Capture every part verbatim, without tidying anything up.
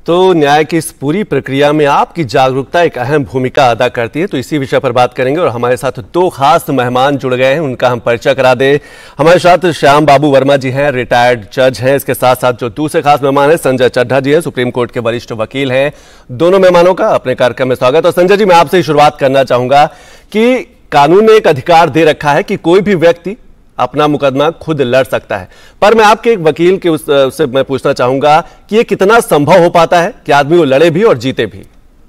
तो न्याय की इस पूरी प्रक्रिया में आपकी जागरूकता एक अहम भूमिका अदा करती है। तो इसी विषय पर बात करेंगे और हमारे साथ दो खास मेहमान जुड़ गए हैं, उनका हम परिचय करा दें। हमारे साथ श्याम बाबू वर्मा जी हैं, रिटायर्ड जज हैं। इसके साथ साथ जो दूसरे खास मेहमान हैं संजय चड्ढा जी हैं, सुप्रीम कोर्ट के वरिष्ठ वकील हैं। दोनों मेहमानों का अपने कार्यक्रम में स्वागत। और संजय जी, मैं आपसे ही शुरुआत करना चाहूंगा कि कानून ने एक अधिकार दे रखा है कि कोई भी व्यक्ति अपना मुकदमा खुद लड़ सकता है, पर मैं आपके एक वकील के उस, उससे मैं पूछना चाहूंगा कि ये कितना संभव हो पाता है कि आदमी वो लड़े भी और जीते भी?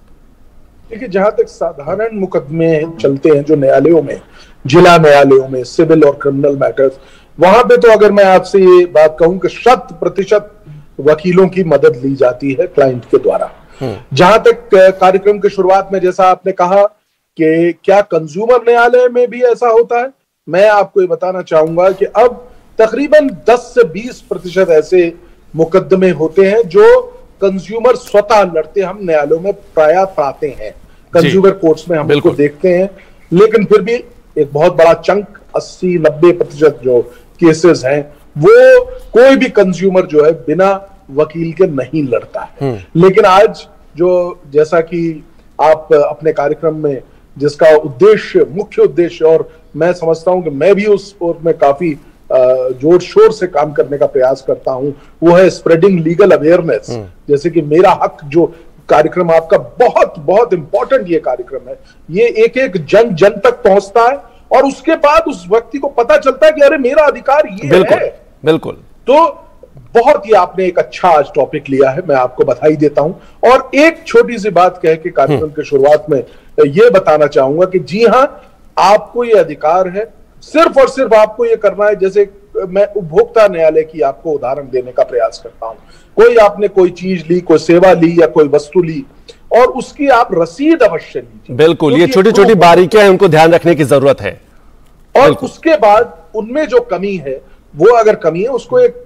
देखिए, जहां तक साधारण मुकदमे चलते हैं जो न्यायालयों में, जिला न्यायालयों में, सिविल और क्रिमिनल मैटर्स, वहां पे तो अगर मैं आपसे ये बात कहूं कि शत प्रतिशत वकीलों की मदद ली जाती है क्लाइंट के द्वारा। जहां तक कार्यक्रम की शुरुआत में जैसा आपने कहा कि क्या कंज्यूमर न्यायालय में भी ऐसा होता है, मैं आपको ये बताना चाहूंगा कि अब तकरीबन दस से बीस प्रतिशत ऐसे मुकदमे होते हैं जो कंज्यूमर स्वतः लड़ते हम न्यायालयों में प्रायः पाते हैं, कंज्यूमर कोर्ट्स में हम इसको देखते हैं। लेकिन फिर भी एक बहुत बड़ा चंक अस्सी नब्बे प्रतिशत जो केसेस हैं वो कोई भी कंज्यूमर जो है बिना वकील के नहीं लड़ता है। लेकिन आज जो जैसा कि आप अपने कार्यक्रम में जिसका उद्देश्य, मुख्य उद्देश्य, और मैं समझता हूं कि मैं भी उस ओर में काफी जोर शोर से काम करने का प्रयास करता हूं, वो है स्प्रेडिंग लीगल अवेयरनेस। जैसे कि मेरा हक जो कार्यक्रम आपका बहुत बहुत इंपॉर्टेंट ये कार्यक्रम है, ये एक एक जन जन तक पहुंचता है और उसके बाद उस व्यक्ति को पता चलता है कि अरे मेरा अधिकार ये बिल्कुल, है। बिल्कुल। तो बहुत ही आपने एक अच्छा आज टॉपिक लिया है, मैं आपको बधाई देता हूं। और एक छोटी सी बात कह के कार्यक्रम की शुरुआत में ये बताना चाहूंगा कि जी हां, आपको ये अधिकार है, सिर्फ और सिर्फ आपको ये करना है। जैसे मैं उपभोक्ता न्यायालय की आपको उदाहरण देने का प्रयास करता हूं, कोई आपने कोई चीज ली, कोई सेवा ली या कोई वस्तु ली और उसकी आप रसीद अवश्य लीजिए। बिल्कुल, ये छोटी छोटी बारीकियां हैं, उनको ध्यान रखने की जरूरत है। और उसके बाद उनमें जो कमी है, वो अगर कमी है उसको एक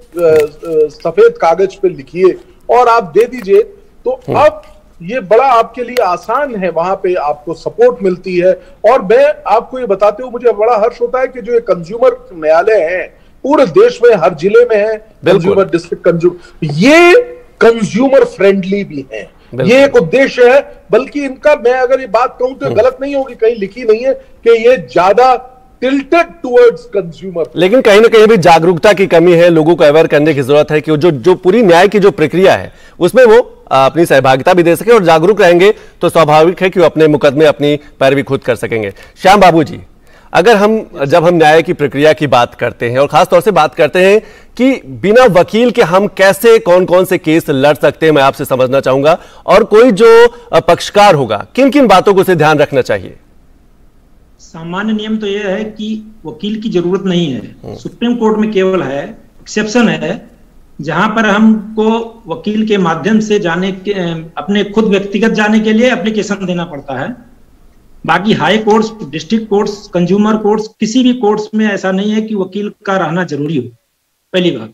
सफेद कागज पे लिखिए और आप दे दीजिए। तो अब ये बड़ा आपके लिए आसान है, वहां पे आपको सपोर्ट मिलती है। और मैं आपको ये बताते हुए मुझे बड़ा हर्ष होता है कि जो ये कंज्यूमर न्यायालय है पूरे देश में, हर जिले में है, कंज्यूमर डिस्ट्रिक्ट कंज्यूमर, ये कंज्यूमर फ्रेंडली भी है। ये एक उद्देश्य है। बल्कि इनका मैं अगर ये बात कहूं तो गलत नहीं होगी, कहीं लिखी नहीं है कि ये ज्यादा टिल्टेड टुवर्ड्स कंज्यूमर। लेकिन कहीं ना कहीं भी जागरूकता की कमी है, लोगों को अवेयर करने की जरूरत है कि जो जो पूरी न्याय की जो प्रक्रिया है उसमें वो अपनी सहभागिता भी दे सके और जागरूक रहेंगे तो स्वाभाविक है कि वो अपने मुकदमे अपनी पैरवी खुद कर सकेंगे। श्याम बाबू जी, अगर हम जब हम न्याय की प्रक्रिया की बात करते हैं और खासतौर से बात करते हैं कि बिना वकील के हम कैसे कौन कौन से केस लड़ सकते हैं, मैं आपसे समझना चाहूंगा। और कोई जो पक्षकार होगा, किन किन बातों को उसे ध्यान रखना चाहिए? सामान्य नियम तो यह है कि वकील की जरूरत नहीं है। सुप्रीम कोर्ट में केवल है, एक्सेप्शन है, जहां पर हमको वकील के माध्यम से जाने के, अपने खुद व्यक्तिगत जाने के लिए एप्लीकेशन देना पड़ता है। बाकी high courts, district courts, consumer courts, किसी भी कोर्ट्स में ऐसा नहीं है कि वकील का रहना जरूरी हो। पहली बात।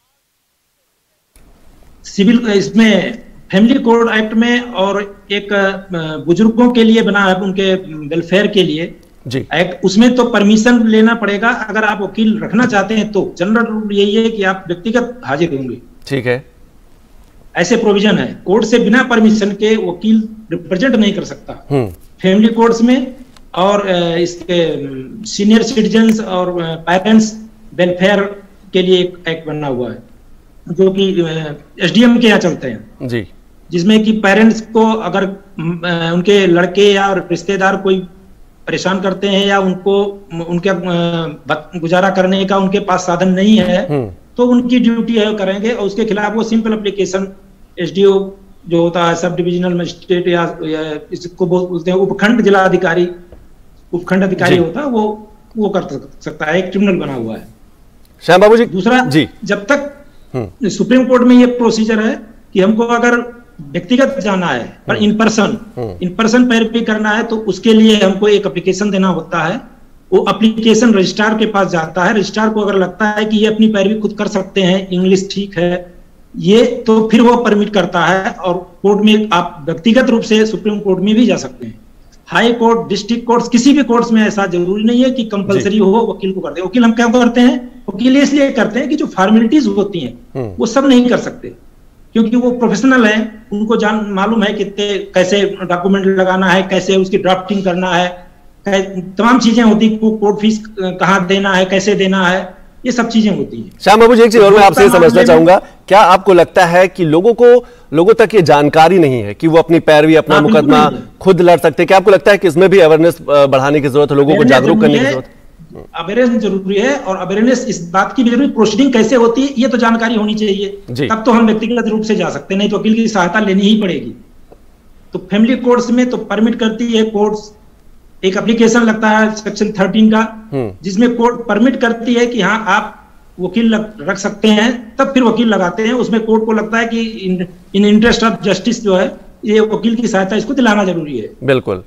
सिविल इसमें फैमिली कोड एक्ट में और एक बुजुर्गों के लिए बना है, उनके वेलफेयर के लिए जी एक्ट, उसमें तो परमिशन लेना पड़ेगा। अगर आप वकील रखना चाहते हैं तो जनरल रूल यही है कि आप व्यक्तिगत हाजिर होंगे। ठीक है, ऐसे प्रोविजन है। कोर्ट से बिना परमिशन के वकील रिप्रेजेंट नहीं कर सकता फैमिली कोर्ट्स में। और इसके सीनियर सिटीजन्स और पेरेंट्स वेलफेयर के लिए एक एक्ट बना हुआ है जो कि एसडीएम के यहाँ चलते हैं जी, जिसमें कि पेरेंट्स को अगर उनके लड़के या रिश्तेदार कोई परेशान करते हैं या उनको उनके गुजारा करने का उनके पास साधन नहीं है तो उनकी ड्यूटी है करेंगे। और उसके खिलाफ वो सिंपल एप्लीकेशन एसडीओ जो होता है, सब डिविजनल मजिस्ट्रेट या, या इसको बोलते हैं उपखंड जिला अधिकारी, उपखंड अधिकारी होता है, वो वो कर सकता है। एक ट्रिब्यूनल बना हुआ है। श्याम बाबू जी, दूसरा जी, जब तक सुप्रीम कोर्ट में ये प्रोसीजर है कि हमको अगर व्यक्तिगत जाना है पर इन पर्सन इन पर्सन पैरवी करना है तो उसके लिए हमको एक एप्लीकेशन देना होता है। वो एप्लीकेशन रजिस्ट्रार के पास जाता है। रजिस्ट्रार को अगर लगता है कि ये अपनी पैरवी खुद कर सकते हैं, इंग्लिश ठीक है ये, तो फिर वो परमिट करता है और कोर्ट में आप व्यक्तिगत रूप से सुप्रीम कोर्ट में भी जा सकते हैं। हाई कोर्ट, डिस्ट्रिक्ट कोर्ट, किसी भी कोर्ट्स में ऐसा जरूरी नहीं है कि कंपलसरी हो वकील को करते हैं। वकील हम क्या करते हैं, वकील इसलिए करते हैं कि जो फॉर्मेलिटीज होती हैं वो सब नहीं कर सकते। क्योंकि वो प्रोफेशनल हैं, उनको जान मालूम है कितने कैसे डॉक्यूमेंट लगाना है, कैसे उसकी ड्राफ्टिंग करना है, तमाम चीजें होती, कोर्ट फीस कहाँ देना है, कैसे देना है, ये सब चीजें होती हैं। श्याम बाबू जी, एक चीज और मैं आपसे ये समझना चाहूंगा, क्या आपको लगता है कि लोगों को लोगों तक ये जानकारी नहीं है कि वो अपनी पैरवी, अपना मुकदमा खुद लड़ सकते हैं? क्या आपको लगता है कि इसमें भी अवेयरनेस बढ़ाने की जरूरत है, लोगों को जागरूक करने की जरूरत है? अवेयरनेस जरूरी है, और अवेयरनेस इस बात की भी जरूरी, प्रोसीडिंग कैसे होती है ये तो जानकारी होनी चाहिए, तब तो हम व्यक्तिगत रूप से जा सकते हैं, नहीं तो वकील की सहायता लेनी ही पड़ेगी। तो फैमिली कोर्ट्स में तो परमिट करती है कोर्ट्स, एक एप्लीकेशन लगता है सेक्शन थर्टीन का, जिसमें कोर्ट परमिट करती है कि हाँ आप वकील रख सकते हैं, तब फिर वकील लगाते हैं। उसमें कोर्ट को लगता है कि in, in interest of justice जो है ये वकील की सहायता इसको दिलाना जरूरी है। बिल्कुल,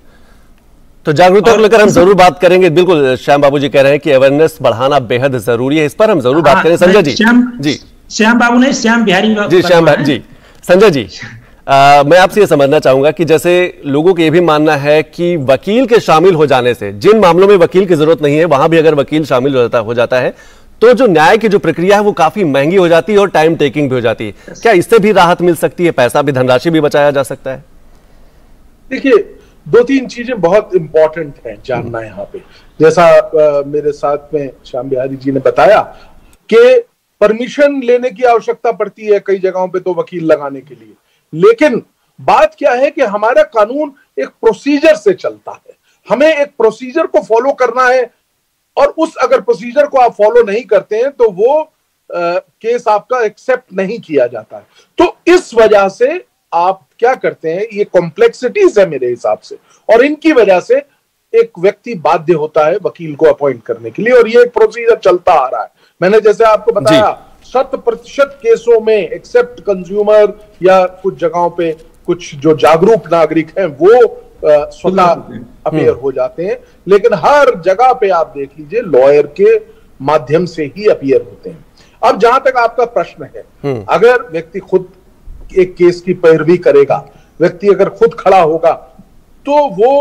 तो जागरूकता को लेकर हम जरूर बात करेंगे। बिल्कुल, श्याम बाबू जी कह रहे हैं कि अवेयरनेस बढ़ाना बेहद जरूरी है, इस पर हम जरूर बात करें। संजय जी, श्याम जी श्याम बाबू ने श्याम बिहारी जी श्याम जी संजय जी आ, मैं आपसे ये समझना चाहूंगा कि जैसे लोगों को ये भी मानना है कि वकील के शामिल हो जाने से, जिन मामलों में वकील की जरूरत नहीं है वहां भी अगर वकील शामिल हो जाता हो जाता है तो जो न्याय की जो प्रक्रिया है वो काफी महंगी हो जाती है और टाइम टेकिंग भी हो जाती है। क्या इससे भी राहत मिल सकती है, पैसा भी, धनराशि भी बचाया जा सकता है? देखिए, दो तीन चीजें बहुत इंपॉर्टेंट हैं जानना यहाँ पे। जैसा आ, मेरे साथ में श्याम बिहारी जी ने बताया कि परमिशन लेने की आवश्यकता पड़ती है कई जगहों पे तो वकील लगाने के लिए, लेकिन बात क्या है कि हमारा कानून एक प्रोसीजर से चलता है, हमें एक प्रोसीजर को फॉलो करना है, और उस अगर प्रोसीजर को आप फॉलो नहीं करते हैं तो वो आ, केस आपका एक्सेप्ट नहीं किया जाता है। तो इस वजह से आप क्या करते हैं, ये कॉम्प्लेक्सिटीज है मेरे हिसाब से, और इनकी वजह से एक व्यक्ति बाध्य होता है वकील को अपॉइंट करने के लिए, और ये एक प्रोसीजर चलता आ रहा है। मैंने जैसे आपको बताया, शत प्रतिशत केसों में एक्सेप्ट कंज्यूमर या कुछ जगहों पे कुछ जो जागरूक नागरिक हैं वो स्वतः अपीयर हो जाते हैं, लेकिन हर जगह पे आप देख लीजिए लॉयर के माध्यम से ही अपीयर होते हैं। अब जहां तक आपका प्रश्न है, अगर व्यक्ति खुद एक केस की पैरवी करेगा, व्यक्ति अगर खुद खड़ा होगा, तो वो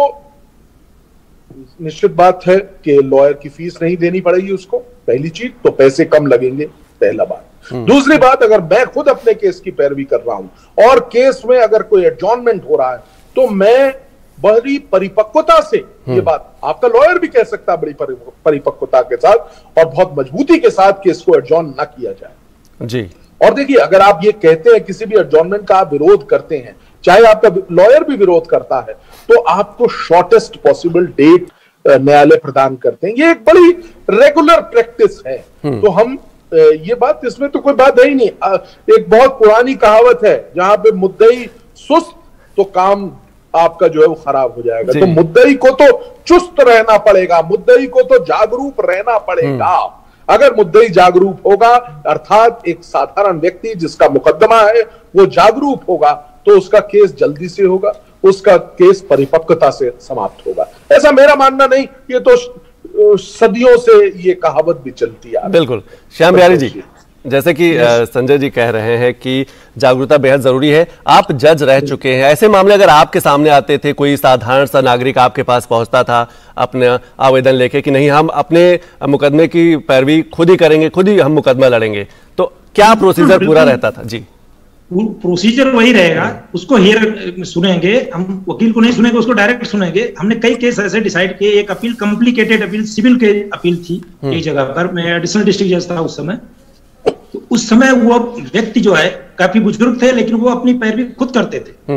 निश्चित बात है कि लॉयर की फीस नहीं देनी पड़ेगी उसको, पहली चीज तो पैसे कम लगेंगे, पहला बात। दूसरी बात, अगर मैं खुद अपने केस की पैरवी कर रहा हूं और केस में अगर कोई एडजॉर्नमेंट हो रहा है तो मैं बड़ी परिपक्वता से, ये बात आपका लॉयर भी कह सकता है, बड़ी परिपक्वता के साथ और बहुत मजबूती के साथ केस को एडजॉर्न ना किया जाए जी। और देखिए, अगर आप ये कहते हैं किसी भी एडजॉर्नमेंट का आप विरोध करते हैं, चाहे आपका लॉयर भी विरोध करता है, तो आपको शॉर्टेस्ट पॉसिबल डेट न्यायालय प्रदान करते हैं। ये एक बड़ी रेगुलर प्रैक्टिस है। तो हम ये बात, इसमें तो कोई बात है ही नहीं। एक बहुत पुरानी कहावत है, जहां पे मुद्दई सुस्त तो काम आपका जो है वो खराब हो जाएगा। तो मुद्दई को तो चुस्त रहना पड़ेगा, मुद्दई को तो जागरूक रहना पड़ेगा। अगर मुद्दई जागरूक होगा, अर्थात एक साधारण व्यक्ति जिसका मुकदमा है वो जागरूक होगा, तो उसका केस जल्दी से होगा, उसका केस परिपक्वता से समाप्त होगा। ऐसा मेरा मानना नहीं, ये तो सदियों से ये कहावत भी चलती है। बिल्कुल। श्याम बिहारी जी, जैसे कि संजय जी कह रहे हैं कि जागरूकता बेहद जरूरी है, आप जज रह चुके हैं, ऐसे मामले अगर आपके सामने आते थे, कोई साधारण सा नागरिक आपके पास पहुंचता था अपने आवेदन लेके कि नहीं हम अपने मुकदमे की पैरवी खुद ही करेंगे, खुद ही हम मुकदमा लड़ेंगे, तो क्या प्रोसीजर पूरा रहता था? जी, प्रोसीजर वही रहेगा, उसको हियर सुनेंगे हम, वकील को नहीं सुनेंगे, उसको डायरेक्ट सुनेंगे। हमने कई केस ऐसे डिसाइड किए, एक अपील कॉम्प्लिकेटेड अपील, सिविल के अपील थी एक जगह पर, मैं एडिशनल डिस्ट्रिक्ट जज था उस समय। तो उस समय वो व्यक्ति जो है काफी बुजुर्ग थे, लेकिन वो अपनी पैरवी खुद करते थे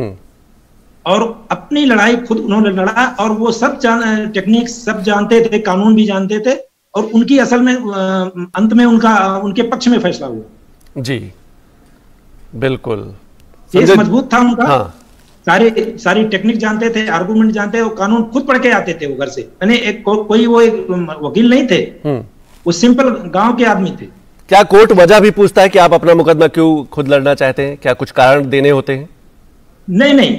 और अपनी लड़ाई खुद उन्होंने लड़ा, और वो सब जान टेक्निक सब जानते थे, कानून भी जानते थे, और उनकी असल में अंत में उनका उनके पक्ष में फैसला हुआ। जी बिल्कुल, केस मजबूत था उनका। हाँ। सारे सारी टेक्निक जानते थे, आर्गुमेंट जानते थे, वो कानून खुद पढ़ के आते थे वो घर से, यानी एक को, कोई वो एक वकील नहीं थे, वो सिंपल गांव के आदमी थे। क्या कोर्ट वजह भी पूछता है कि आप अपना मुकदमा क्यों खुद लड़ना चाहते हैं? क्या कुछ कारण देने होते हैं? नहीं नहीं,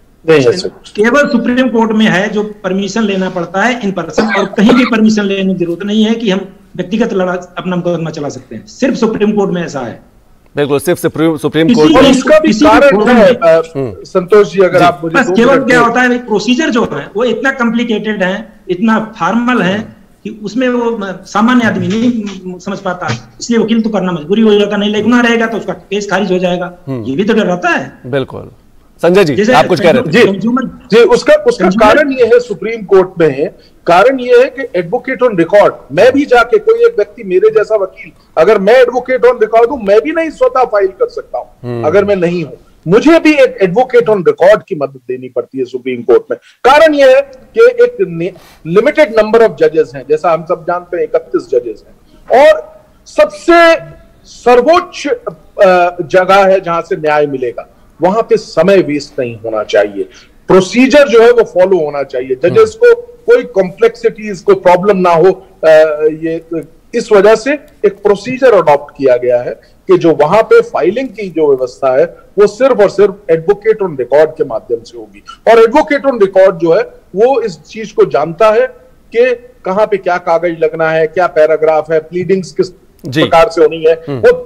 केवल सुप्रीम कोर्ट में है जो परमिशन लेना पड़ता है इन पर्सन, और कहीं भी परमिशन लेने की जरूरत नहीं है कि हम व्यक्तिगत लड़ा अपना मुकदमा चला सकते हैं, सिर्फ सुप्रीम कोर्ट में ऐसा है। बिल्कुल, सिर्फ सुप्रीम सुप्रीम कोर्ट। और इसका भी कारण है संतोष जी, अगर आप मुझे, बस केवल क्या होता है, प्रोसीजर जो है वो इतना कॉम्प्लिकेटेड है, इतना फॉर्मल है कि उसमें वो सामान्य आदमी नहीं समझ पाता, इसलिए वकील तो करना मजबूरी हो जाता, नहीं गुनाह रहेगा तो उसका केस खारिज हो जाएगा, ये भी तो डर रहता है। बिल्कुल। संजय जी आप कुछ कह रहे थे? जी जी उसका उसका कारण ये है, सुप्रीम कोर्ट में है, कारण ये है कि एडवोकेट ऑन रिकॉर्ड, मैं भी जाके कोई एक व्यक्ति मेरे जैसा वकील, अगर मैं एडवोकेट ऑन रिकॉर्ड हूं, मैं भी नहीं स्वतः फाइल कर सकता हूं अगर मैं नहीं हूं, मुझे भी एक एडवोकेट ऑन रिकॉर्ड की मदद देनी पड़ती है सुप्रीम कोर्ट में। कारण यह है कि एक लिमिटेड नंबर ऑफ जजेस हैं, जैसा हम सब जानते हैं इकतीस जजेस हैं, और सबसे सर्वोच्च जगह है जहां से न्याय मिलेगा, वहां पे समय वेस्ट नहीं होना चाहिए, प्रोसीजर जो है वो फॉलो होना चाहिए, जजेस को कोई कॉम्प्लेक्सिटीज कोई प्रॉब्लम ना हो। आ, ये इस वजह से एक प्रोसीजर अडॉप्ट किया गया है कि जो वहां पे फाइलिंग की जो व्यवस्था है वो सिर्फ और सिर्फ एडवोकेट ऑन रिकॉर्ड के माध्यम से होगी, और एडवोकेट ऑन रिकॉर्ड जो है वो इस चीज को जानता है कि कहां पे क्या कागज लगना है, क्या पैराग्राफ है, प्लीडिंग्स किस प्रकार से होनी है, वो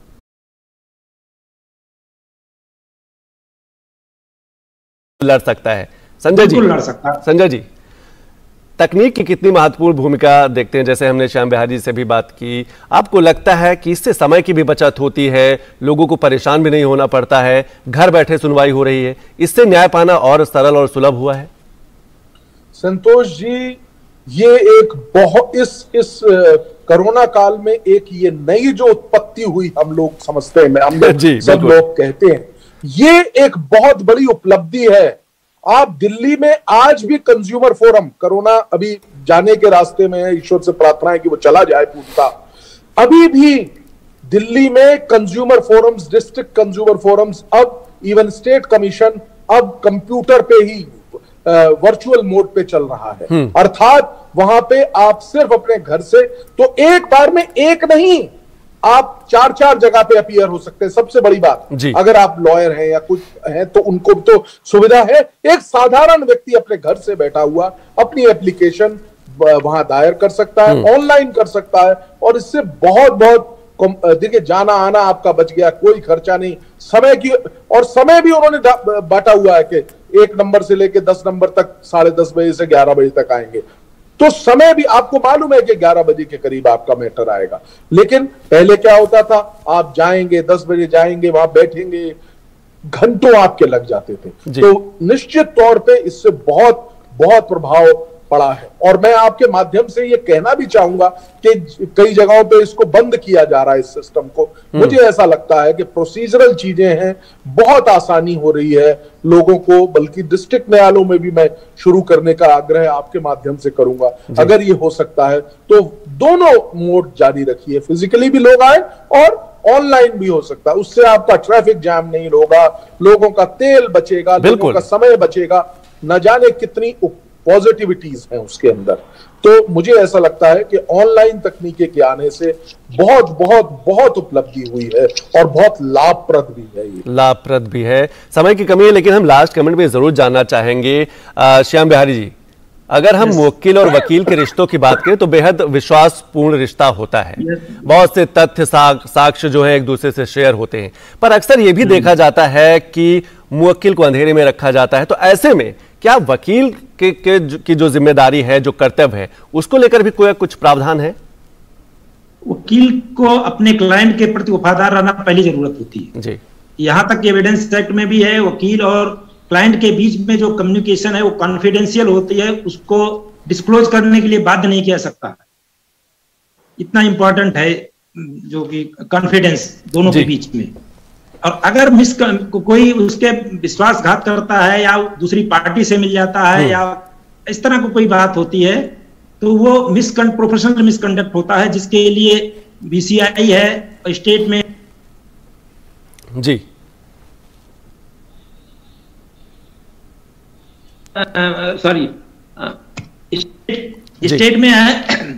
लड़ सकता है। संजय जी लड़ सकता है। संजय जी तकनीक की कितनी महत्वपूर्ण भूमिका देखते हैं, जैसे हमने श्याम बिहारी जी से भी बात की, आपको लगता है कि इससे समय की भी बचत होती है, लोगों को परेशान भी नहीं होना पड़ता है, घर बैठे सुनवाई हो रही है, इससे न्याय पाना और सरल और सुलभ हुआ है? संतोष जी ये एक बहुत इस इस कोरोना काल में एक ये नई जो उत्पत्ति हुई हम लोग समझते हैं, हम लोग सब लोग कहते हैं, ये एक बहुत बड़ी उपलब्धि है। आप दिल्ली में आज भी कंज्यूमर फोरम, कोरोना अभी जाने के रास्ते में है, ईश्वर से प्रार्थना है कि वो चला जाए पूछता, अभी भी दिल्ली में consumer forums, district consumer forums, अब इवन स्टेट कमीशन अब कंप्यूटर पे ही वर्चुअल मोड पे चल रहा है, अर्थात वहां पे आप सिर्फ अपने घर से, तो एक बार में एक नहीं, आप चार चार जगह पे अपीयर हो सकते हैं। सबसे बड़ी बात, अगर आप लॉयर हैं या कुछ हैं तो उनको तो सुविधा है, एक साधारण व्यक्ति अपने घर से बैठा हुआ अपनी एप्लीकेशन वहां दायर कर सकता है, ऑनलाइन कर सकता है, और इससे बहुत बहुत देखिए जाना आना आपका बच गया, कोई खर्चा नहीं, समय की, और समय भी उन्होंने बांटा हुआ है कि एक नंबर से लेकर दस नंबर तक साढ़े दस बजे से ग्यारह बजे तक आएंगे, तो समय भी आपको मालूम है कि ग्यारह बजे के करीब आपका मैटर आएगा। लेकिन पहले क्या होता था, आप जाएंगे दस बजे जाएंगे, वहां बैठेंगे, घंटों आपके लग जाते थे। तो निश्चित तौर पे इससे बहुत बहुत प्रभाव पड़ा है, और मैं आपके माध्यम से ये कहना भी चाहूंगा कि कई जगहों पे इसको बंद किया जा रहा है इस सिस्टम को। मुझे ऐसा लगता है कि प्रोसीजरल चीजें हैं, बहुत आसानी हो रही है लोगों को, बल्कि डिस्ट्रिक्ट न्यायालयों में भी मैं शुरू करने का आग्रह आपके माध्यम से करूंगा। अगर ये हो सकता है तो दोनों मोड जारी रखिए, फिजिकली भी लोग आए और ऑनलाइन भी हो सकता है, उससे आपका ट्रैफिक जैम नहीं होगा, लोगों का तेल बचेगा, लोगों का समय बचेगा, न जाने कितनी पॉजिटिविटीज हैं उसके अंदर। तो मुझे ऐसा लगता है कि ऑनलाइन तकनीके के आने से बहुत बहुत बहुत उपलब्धि हुई है और बहुत लाभप्रद भी है, ये लाभप्रद भी है। समय की कमी है, लेकिन हम लास्ट कमेंट में जरूर जानना चाहेंगे श्याम बिहारी जी, अगर हम वकील और वकील के रिश्तों की बात करें तो बेहद विश्वासपूर्ण रिश्ता होता है, बहुत से तथ्य साक्ष्य जो है एक दूसरे से शेयर होते हैं, पर अक्सर यह भी देखा जाता है कि मुवक्किल को अंधेरे में रखा जाता है। तो ऐसे में क्या वकील के, के की जो जिम्मेदारी है, जो कर्तव्य है, उसको लेकर भी कोई कुछ प्रावधान है? वकील को अपने क्लाइंट के प्रति वफादार रहना पहली जरूरत होती है जी। यहां तक एविडेंस एक्ट में भी है, वकील और क्लाइंट के बीच में जो कम्युनिकेशन है वो कॉन्फिडेंशियल होती है, उसको डिस्क्लोज करने के लिए बाध्य नहीं किया सकता। इतना इंपॉर्टेंट है जो कि कॉन्फिडेंस दोनों के बीच में। और अगर मिस कोई उसके विश्वासघात करता है या दूसरी पार्टी से मिल जाता है या इस तरह को कोई बात होती है तो वो मिसकं प्रोफेशनल मिसकंडक्ट होता है, जिसके लिए बीसीआई है स्टेट में जी सॉरी स्टेट, स्टेट में है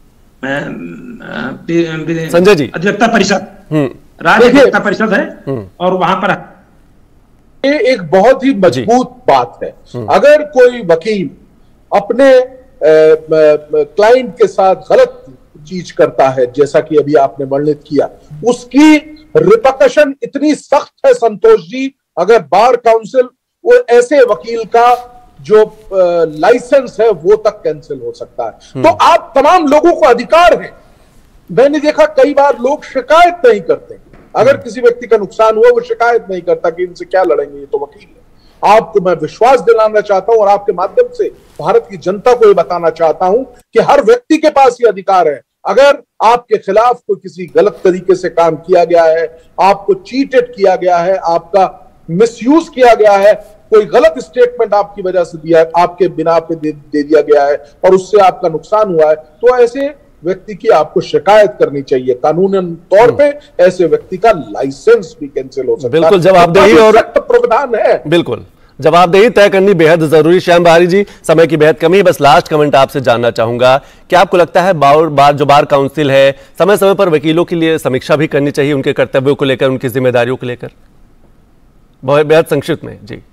संजय जी अधिवक्ता परिषद, राज्य अधिवक्ता परिषद है, और वहां पर ये एक बहुत ही मजबूत बात है। अगर कोई वकील अपने क्लाइंट के साथ गलत चीज करता है, जैसा कि अभी आपने वर्णित किया, उसकी रिपरकशन इतनी सख्त है संतोष जी, अगर बार काउंसिल वो ऐसे वकील का जो लाइसेंस है वो तक कैंसिल हो सकता है। तो आप तमाम लोगों को अधिकार है। मैंने देखा कई बार लोग शिकायत नहीं करते, अगर किसी व्यक्ति का नुकसान हुआ वो शिकायत नहीं करता कि इनसे क्या लड़ेंगे, ये तो वकील है। आपको मैं विश्वास दिलाना चाहता हूं और आपके माध्यम से भारत की जनता को ये बताना चाहता हूं कि हर व्यक्ति के पास ये अधिकार है। अगर आपके खिलाफ कोई किसी गलत तरीके से काम किया गया है, आपको चीटेड किया गया है, आपका मिसयूज किया गया है, कोई गलत स्टेटमेंट आपकी वजह से दिया, आपके बिना पे दे, दे दिया गया है और उससे आपका नुकसान हुआ है, तो ऐसे व्यक्ति की आपको शिकायत करनी चाहिए। कानूनन तौर पे ऐसे व्यक्ति का लाइसेंस भी कैंसिल हो सकता है। बिल्कुल जवाबदेही और प्रावधान है। बिल्कुल जवाबदेही तय करनी बेहद जरूरी। श्याम बिहारी जी, समय की बेहद कमी है, बस लास्ट कमेंट आपसे जानना चाहूंगा, क्या आपको लगता है बार बार जो बार काउंसिल है समय समय पर वकीलों के लिए समीक्षा भी करनी चाहिए, उनके कर्तव्यों को लेकर, उनकी जिम्मेदारियों को लेकर? बहुत बेहद संक्षिप्त में जी।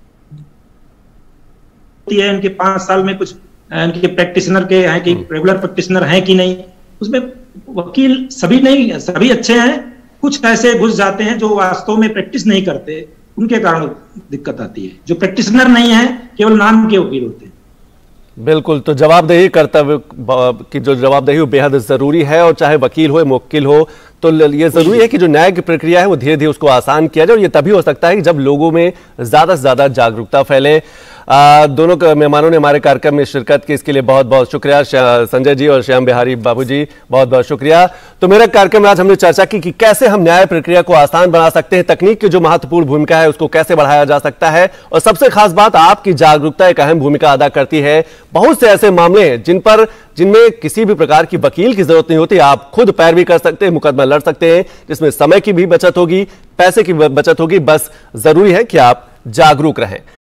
है उनके पांच साल में कुछ उनके प्रैक्टिशनर के हैं कि रेगुलर प्रैक्टिशनर हैं कि नहीं, उसमें वकील सभी नहीं, सभी अच्छे हैं, कुछ ऐसे घुस जाते हैं जो वास्तव में प्रैक्टिस नहीं करते, उनके कारण दिक्कत आती है। जो प्रैक्टिशनर नहीं है केवल नाम के वकील होते हैं। बिल्कुल, तो जवाबदेही कर्तव्य की जो जवाबदेही वो बेहद जरूरी है, और चाहे वकील हो मुवक्किल हो, तो ये जरूरी है कि जो न्याय की प्रक्रिया है वो धीरे धीरे उसको आसान किया जाए, और ये तभी हो सकता है कि जब लोगों में ज्यादा से ज्यादा जागरूकता फैले। आ, दोनों मेहमानों ने हमारे कार्यक्रम में शिरकत की, इसके लिए बहुत बहुत शुक्रिया। संजय जी और श्याम बिहारी बाबू जी, बहुत बहुत शुक्रिया। तो मेरे कार्यक्रम में आज हमने चर्चा की कि कैसे हम न्याय प्रक्रिया को आसान बना सकते हैं, तकनीक की जो महत्वपूर्ण भूमिका है उसको कैसे बढ़ाया जा सकता है, और सबसे खास बात आपकी जागरूकता एक अहम भूमिका अदा करती है। बहुत से ऐसे मामले हैं जिन पर जिनमें किसी भी प्रकार की वकील की जरूरत नहीं होती, आप खुद पैरवी कर सकते हैं, मुकदमा लड़ सकते हैं, जिसमें समय की भी बचत होगी, पैसे की बचत होगी। बस जरूरी है कि आप जागरूक रहें।